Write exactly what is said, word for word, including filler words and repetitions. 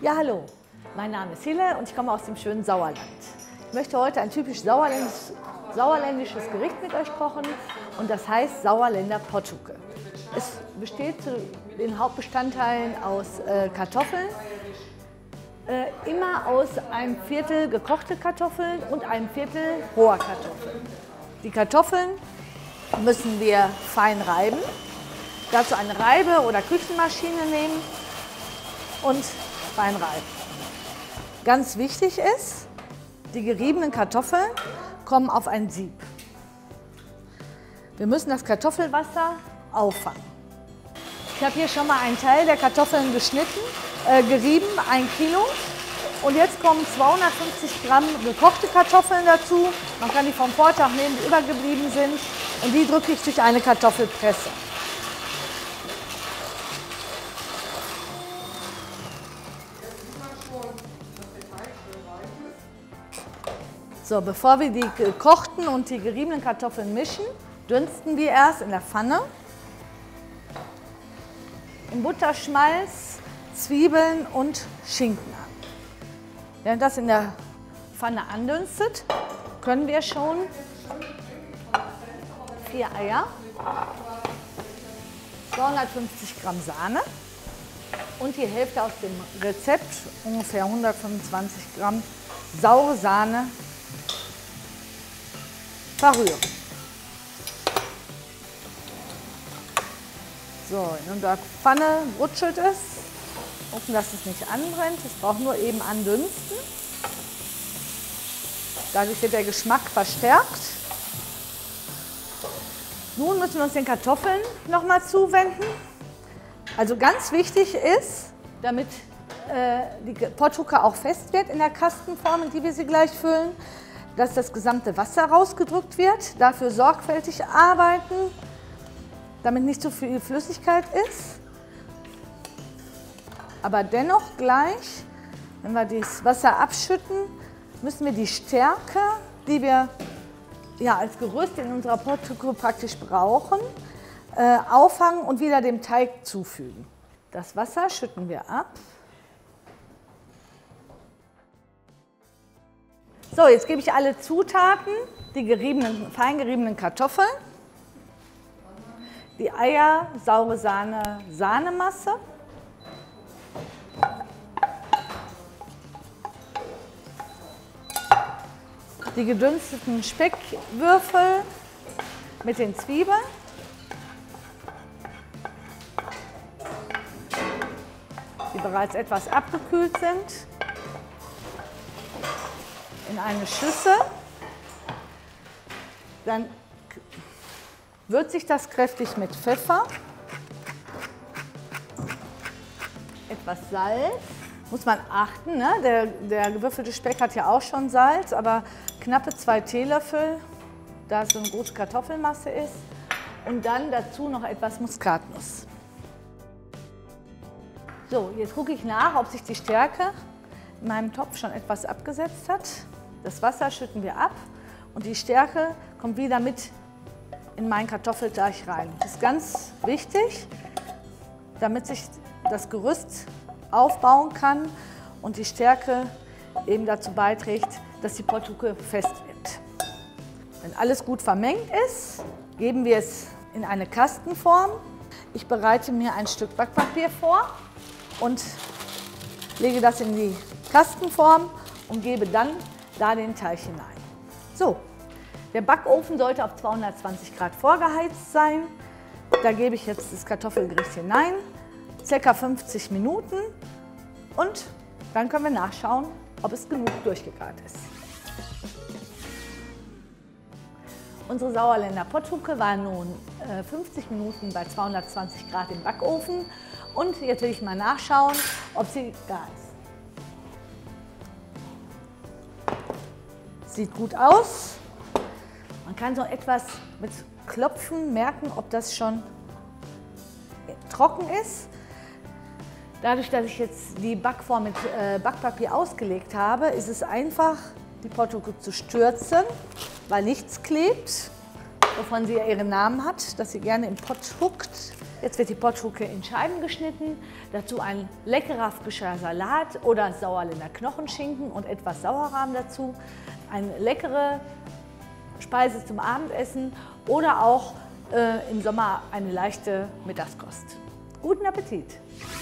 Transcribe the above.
Ja, hallo, mein Name ist Hille und ich komme aus dem schönen Sauerland. Ich möchte heute ein typisch sauerländisches, sauerländisches Gericht mit euch kochen und das heißt Sauerländer Pottucke. Es besteht zu den Hauptbestandteilen aus äh, Kartoffeln, äh, immer aus einem Viertel gekochte Kartoffeln und einem Viertel roher Kartoffeln. Die Kartoffeln müssen wir fein reiben, dazu eine Reibe- oder Küchenmaschine nehmen und fein reiben. Ganz wichtig ist, die geriebenen Kartoffeln kommen auf ein Sieb. Wir müssen das Kartoffelwasser auffangen. Ich habe hier schon mal einen Teil der Kartoffeln geschnitten, äh, gerieben, ein Kilo. Und jetzt kommen zweihundertfünfzig Gramm gekochte Kartoffeln dazu. Man kann die vom Vortag nehmen, die übergeblieben sind. Und die drücke ich durch eine Kartoffelpresse. So, bevor wir die gekochten und die geriebenen Kartoffeln mischen, dünsten wir erst in der Pfanne in Butterschmalz, Zwiebeln und Schinken an. Während das in der Pfanne andünstet, können wir schon vier Eier, zweihundertfünfzig Gramm Sahne und die Hälfte aus dem Rezept, ungefähr hundertfünfundzwanzig Gramm saure Sahne, verrühren. So, in unserer Pfanne rutschelt es. Gucken, dass es nicht anbrennt. Es braucht nur eben andünsten. Dadurch wird der Geschmack verstärkt. Nun müssen wir uns den Kartoffeln noch mal zuwenden. Also ganz wichtig ist, damit äh, die Pottucke auch fest wird in der Kastenform, in die wir sie gleich füllen, dass das gesamte Wasser rausgedrückt wird. Dafür sorgfältig arbeiten, damit nicht zu viel Flüssigkeit ist. Aber dennoch gleich, wenn wir das Wasser abschütten, müssen wir die Stärke, die wir ja, als Gerüst in unserer Pottucke praktisch brauchen, äh, auffangen und wieder dem Teig zufügen. Das Wasser schütten wir ab. So, jetzt gebe ich alle Zutaten, die geriebenen, fein geriebenen Kartoffeln, die Eier, saure Sahne, Sahnemasse, die gedünsteten Speckwürfel mit den Zwiebeln, die bereits etwas abgekühlt sind, in eine Schüssel. Dann würze ich das kräftig mit Pfeffer, etwas Salz. Muss man achten, ne? der, der gewürfelte Speck hat ja auch schon Salz, aber knappe zwei Teelöffel, da es so eine große Kartoffelmasse ist. Und dann dazu noch etwas Muskatnuss. So, jetzt gucke ich nach, ob sich die Stärke in meinem Topf schon etwas abgesetzt hat. Das Wasser schütten wir ab und die Stärke kommt wieder mit in meinen Kartoffelteig rein. Das ist ganz wichtig, damit sich das Gerüst aufbauen kann und die Stärke eben dazu beiträgt, dass die Pottucke fest wird. Wenn alles gut vermengt ist, geben wir es in eine Kastenform. Ich bereite mir ein Stück Backpapier vor und lege das in die Kastenform und gebe dann da den Teig hinein. So, der Backofen sollte auf zweihundertzwanzig Grad vorgeheizt sein. Da gebe ich jetzt das Kartoffelgericht hinein, ca. fünfzig Minuten und dann können wir nachschauen, ob es genug durchgegart ist. Unsere Sauerländer Pottucke war nun äh, fünfzig Minuten bei zweihundertzwanzig Grad im Backofen und jetzt will ich mal nachschauen, ob sie gar ist. Sieht gut aus. Man kann so etwas mit Klopfen merken, ob das schon trocken ist. Dadurch, dass ich jetzt die Backform mit äh, Backpapier ausgelegt habe, ist es einfach, die Pottucke zu stürzen, weil nichts klebt. wovon sie ja ihren Namen hat, dass sie gerne im Pott huckt. Jetzt wird die Potthucke in Scheiben geschnitten, dazu ein leckerer frischer Salat oder Sauerländer Knochenschinken und etwas Sauerrahm dazu. Eine leckere Speise zum Abendessen oder auch äh, im Sommer eine leichte Mittagskost. Guten Appetit!